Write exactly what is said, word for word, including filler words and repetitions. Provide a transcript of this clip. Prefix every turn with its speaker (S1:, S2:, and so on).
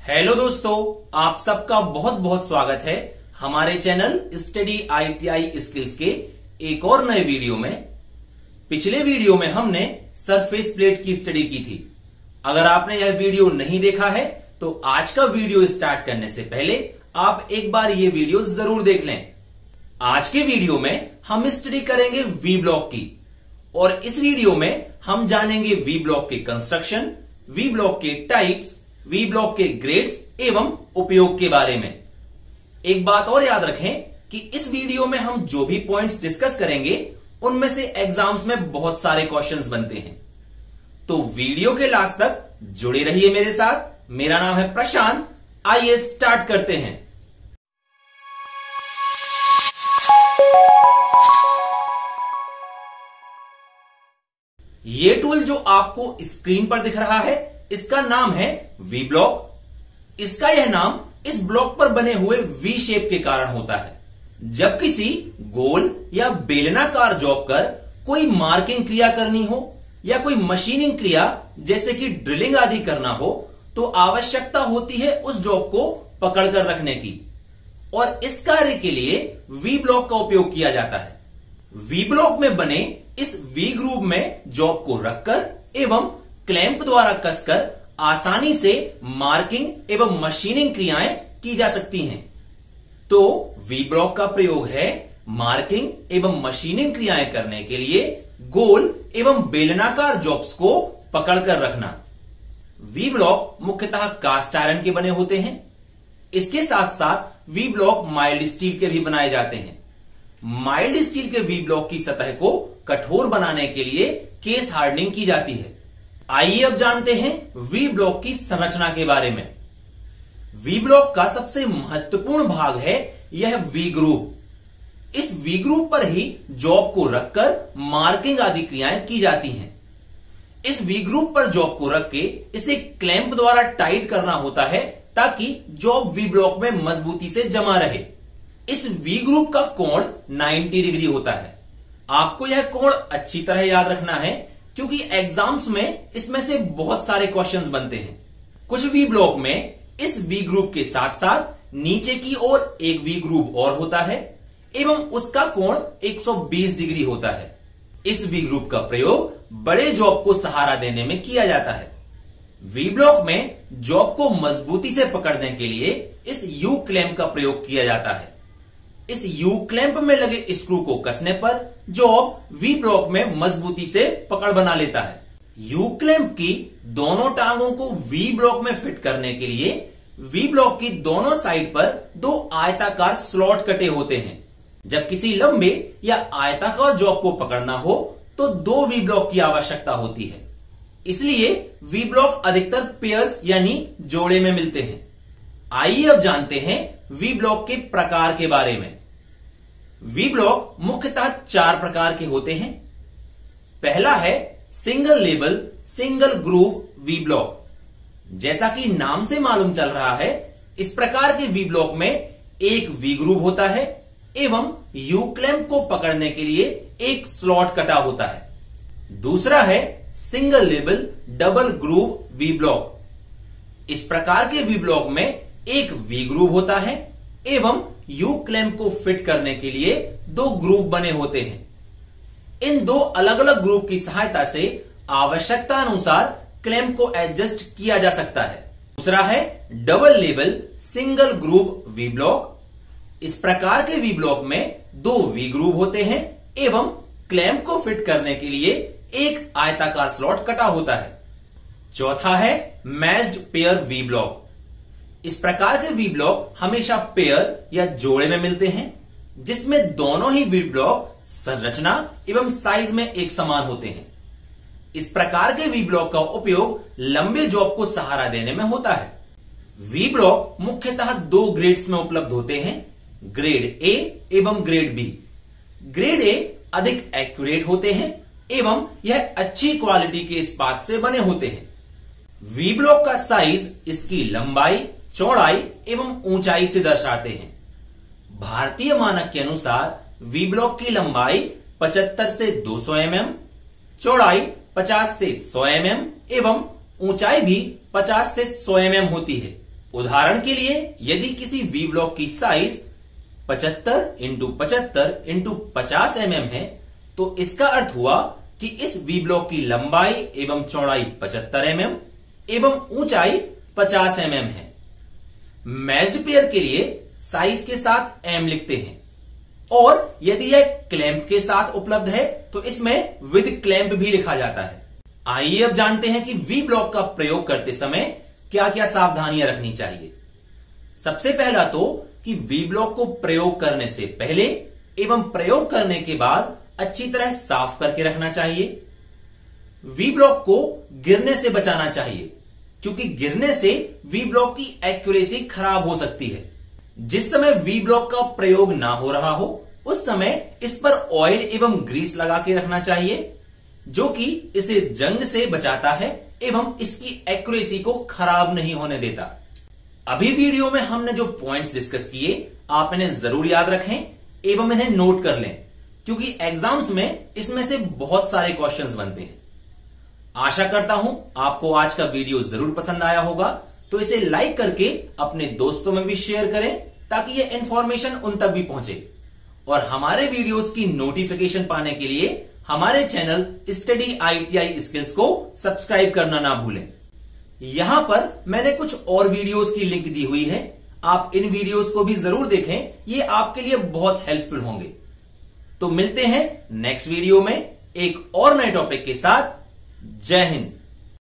S1: Hello दोस्तों, आप सबका बहुत बहुत स्वागत है हमारे चैनल स्टडी आईटीआई स्किल्स के एक और नए वीडियो में। पिछले वीडियो में हमने सरफेस प्लेट की स्टडी की थी। अगर आपने यह वीडियो नहीं देखा है तो आज का वीडियो स्टार्ट करने से पहले आप एक बार ये वीडियो जरूर देख लें। आज के वीडियो में हम स्टडी करेंगे वी ब्लॉक की, और इस वीडियो में हम जानेंगे वी ब्लॉक के कंस्ट्रक्शन, वी ब्लॉक के टाइप्स, वी ब्लॉक के ग्रेड्स एवं उपयोग के बारे में। एक बात और याद रखें कि इस वीडियो में हम जो भी पॉइंट्स डिस्कस करेंगे उनमें से एग्जाम्स में बहुत सारे क्वेश्चंस बनते हैं, तो वीडियो के लास्ट तक जुड़े रहिए मेरे साथ। मेरा नाम है प्रशांत। आइए स्टार्ट करते हैं। ये टूल जो आपको स्क्रीन पर दिख रहा है इसका नाम है वी ब्लॉक। इसका यह नाम इस ब्लॉक पर बने हुए वी शेप के कारण होता है। जब किसी गोल या बेलनाकार जॉब कर कोई मार्किंग क्रिया करनी हो या कोई मशीनिंग क्रिया जैसे कि ड्रिलिंग आदि करना हो तो आवश्यकता होती है उस जॉब को पकड़कर रखने की, और इस कार्य के लिए वी ब्लॉक का उपयोग किया जाता है। वी ब्लॉक में बने इस वी ग्रूव में जॉब को रखकर एवं क्लैंप द्वारा कसकर आसानी से मार्किंग एवं मशीनिंग क्रियाएं की जा सकती हैं। तो वी ब्लॉक का प्रयोग है मार्किंग एवं मशीनिंग क्रियाएं करने के लिए गोल एवं बेलनाकार जॉब्स को पकड़कर रखना। वी ब्लॉक मुख्यतः कास्ट आयरन के बने होते हैं। इसके साथ साथ वी ब्लॉक माइल्ड स्टील के भी बनाए जाते हैं। माइल्ड स्टील के वी ब्लॉक की सतह को कठोर बनाने के लिए केस हार्डनिंग की जाती है। आइए अब जानते हैं वी ब्लॉक की संरचना के बारे में। वी ब्लॉक का सबसे महत्वपूर्ण भाग है यह वी ग्रूव। इस वी ग्रूव पर ही जॉब को रखकर मार्किंग आदि क्रियाएं की जाती हैं। इस वी ग्रूव पर जॉब को रख के इसे क्लैंप द्वारा टाइट करना होता है ताकि जॉब वी ब्लॉक में मजबूती से जमा रहे। इस वी ग्रूव का कोण नब्बे डिग्री होता है। आपको यह कोण अच्छी तरह याद रखना है क्योंकि एग्जाम्स में इसमें से बहुत सारे क्वेश्चंस बनते हैं। कुछ वी ब्लॉक में इस वी ग्रूव के साथ साथ नीचे की ओर एक वी ग्रूव और होता है एवं उसका कोण एक सौ बीस डिग्री होता है। इस वी ग्रूव का प्रयोग बड़े जॉब को सहारा देने में किया जाता है। वी ब्लॉक में जॉब को मजबूती से पकड़ने के लिए इस यू क्लैंप का प्रयोग किया जाता है। इस यू क्लैंप में लगे स्क्रू को कसने पर जॉब वी ब्लॉक में मजबूती से पकड़ बना लेता है। यू क्लैंप की दोनों टांगों को वी ब्लॉक में फिट करने के लिए वी ब्लॉक की दोनों साइड पर दो आयताकार स्लॉट कटे होते हैं। जब किसी लंबे या आयताकार जॉब को पकड़ना हो तो दो वी ब्लॉक की आवश्यकता होती है। इसलिए वी ब्लॉक अधिकतर पेयर्स यानी जोड़े में मिलते हैं। आइए अब जानते हैं वी ब्लॉक के प्रकार के बारे में। वी ब्लॉक मुख्यतः चार प्रकार के होते हैं। पहला है सिंगल लेबल सिंगल ग्रूव वी ब्लॉक। जैसा कि नाम से मालूम चल रहा है, इस प्रकार के वी ब्लॉक में एक वी ग्रूव होता है एवं यू क्लैंप को पकड़ने के लिए एक स्लॉट कटा होता है। दूसरा है सिंगल लेबल डबल ग्रूव वी ब्लॉक। इस प्रकार के वी ब्लॉक में एक वी ग्रूव होता है एवं यू क्लैंप को फिट करने के लिए दो ग्रूव बने होते हैं। इन दो अलग अलग ग्रूव की सहायता से आवश्यकता अनुसार क्लैंप को एडजस्ट किया जा सकता है। दूसरा है डबल लेबल सिंगल ग्रूव वी ब्लॉक। इस प्रकार के वी ब्लॉक में दो वी ग्रूव होते हैं एवं क्लैंप को फिट करने के लिए एक आयताकार स्लॉट कटा होता है। चौथा है मैच्ड पेयर वी ब्लॉक। इस प्रकार के वी ब्लॉक हमेशा पेयर या जोड़े में मिलते हैं, जिसमें दोनों ही वी ब्लॉक संरचना एवं साइज में एक समान होते हैं। इस प्रकार के वी ब्लॉक का उपयोग लंबे जॉब को सहारा देने में होता है। वी ब्लॉक मुख्यतः दो ग्रेड्स में उपलब्ध होते हैं, ग्रेड ए एवं ग्रेड बी। ग्रेड ए अधिक एक्यूरेट होते हैं एवं यह अच्छी क्वालिटी के इस्पात से बने होते हैं। वी ब्लॉक का साइज इसकी लंबाई, चौड़ाई एवं ऊंचाई से दर्शाते हैं। भारतीय मानक के अनुसार वी ब्लॉक की लंबाई पचहत्तर से दो सौ एम एम, चौड़ाई पचास से सौ एम एम एवं ऊंचाई भी पचास से सौ एम एम होती है। उदाहरण के लिए यदि किसी वी ब्लॉक की साइज पचहत्तर इंटू पचहत्तर इंटू पचास एम एम है, तो इसका अर्थ हुआ कि इस वी ब्लॉक की लंबाई एवं चौड़ाई पचहत्तर एम एम एवं ऊंचाई पचास एम एम है। मैच्ड पेयर के लिए साइज के साथ एम लिखते हैं, और यदि यह क्लैंप के साथ उपलब्ध है तो इसमें विद क्लैंप भी लिखा जाता है। आइए अब जानते हैं कि वी ब्लॉक का प्रयोग करते समय क्या क्या सावधानियां रखनी चाहिए। सबसे पहला तो कि वी ब्लॉक को प्रयोग करने से पहले एवं प्रयोग करने के बाद अच्छी तरह साफ करके रखना चाहिए। वी ब्लॉक को गिरने से बचाना चाहिए, क्योंकि गिरने से वी ब्लॉक की एक्यूरेसी खराब हो सकती है। जिस समय वी ब्लॉक का प्रयोग ना हो रहा हो उस समय इस पर ऑयल एवं ग्रीस लगा के रखना चाहिए, जो कि इसे जंग से बचाता है एवं इसकी एक्यूरेसी को खराब नहीं होने देता। अभी वीडियो में हमने जो पॉइंट्स डिस्कस किए आप इन्हें जरूर याद रखें एवं इन्हें नोट कर लें, क्योंकि एग्जाम्स में इसमें से बहुत सारे क्वेश्चंस बनते हैं। आशा करता हूं आपको आज का वीडियो जरूर पसंद आया होगा, तो इसे लाइक करके अपने दोस्तों में भी शेयर करें ताकि ये इंफॉर्मेशन उन तक भी पहुंचे। और हमारे वीडियोस की नोटिफिकेशन पाने के लिए हमारे चैनल स्टडी आईटीआई स्किल्स को सब्सक्राइब करना ना भूलें। यहां पर मैंने कुछ और वीडियोस की लिंक दी हुई है, आप इन वीडियोस को भी जरूर देखें, ये आपके लिए बहुत हेल्पफुल होंगे। तो मिलते हैं नेक्स्ट वीडियो में एक और नए टॉपिक के साथ। जय हिंद।